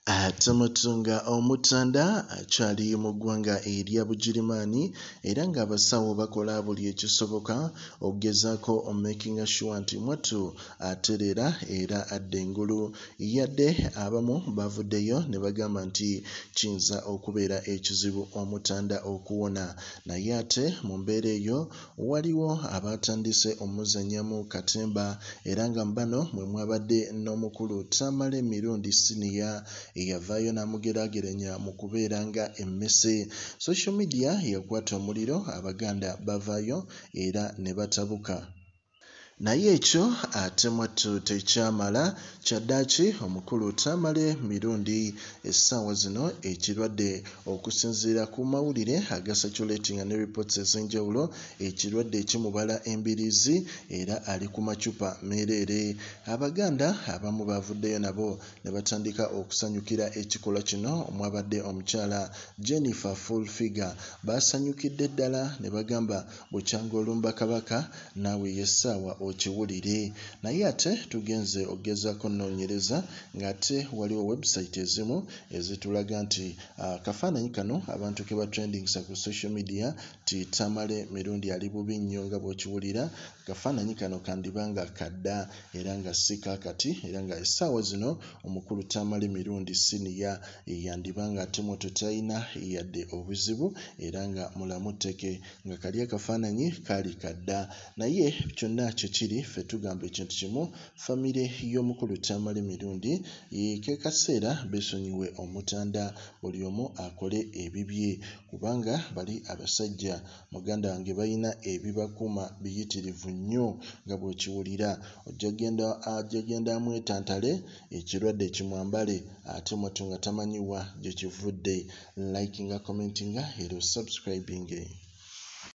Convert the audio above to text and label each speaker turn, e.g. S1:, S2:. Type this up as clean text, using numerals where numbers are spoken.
S1: Tumutunga omutanda akyali mu ggwanga erya Bugirimaani era ng'abasawo bakola buli ekisoboka okugezaako making sure nti mwattu atereera era adda engulu. Yadde abamu bavuddeyo ne bagamba nti kiyinza okubeera ekizibu omutanda okuwona, naye ate mu mbeera eyo waliwo abatandise omuzannyamu katemba era nga bano mwe mwabadde n'omukulu Tamale mirundi siniya eyavaayo n'amugeraageranya mu kubeera nga emmese. Social media yakwata omuliro, abaganda bavaayo era ne batabuka. Naye ekyo ate mwattu tekyamala, kyaddaaki omukulu Tamale mirundi essaawa zino ekirwadde okusinziira ku mawulire agasaculatinga ne reports ez'enjawulo, ekirwadde kimubala embiriizi era ali ku macupa meereere. Abaganda abamu bavuddeyo nabo ne batandika okusanyukira ekikolwa kino. Omwabadde omukyala Jennifer Full Figure basanyukidde ddala ne bagamba bukyanga olumba Kabaka naawe yessaawa okiwulire. Naye ate tugenze okugezaako nnoonyereza ng'ate waliwo website ezimu ezitulaga nti akafaananyi kano abantu ke batrendingisa ku social media ti Tamale mirundi ali bubi nnyo nga bw'okiwulira. Akafaananyi kano kandibanga kadda era nga si kaakati, era nga essaawa zino omukulu Tamale mirundi siniya yandibanga ate mwattu talina yadde obuzibu era nga mulamu tteke, nga kali akafaananyi kaali kadda. Naye kyonna kikiri ffe tugamba ekintu kimu, famire y'omukulu Tamale mirundi ke kaseera beesonyiwe omutanda, buli omu akole ebibye kubanga bali abasajja muganda wange balina ebibakuuma biyitirivu nnyo nga bw'okiwulira. Ojja genda amwetantale ekirwadde kimwambale ate mwattu nga tamanyiwa gye kivudde. Likinga, commentinga era subscribing.